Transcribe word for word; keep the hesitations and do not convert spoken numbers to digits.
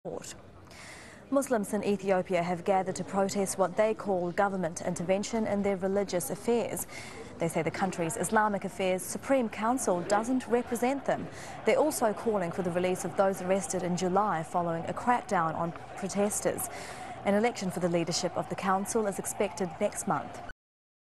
Court. Muslims in Ethiopia have gathered to protest what they call government intervention in their religious affairs. They say the country's Islamic Affairs Supreme Council doesn't represent them. They're also calling for the release of those arrested in July following a crackdown on protesters. An election for the leadership of the council is expected next month.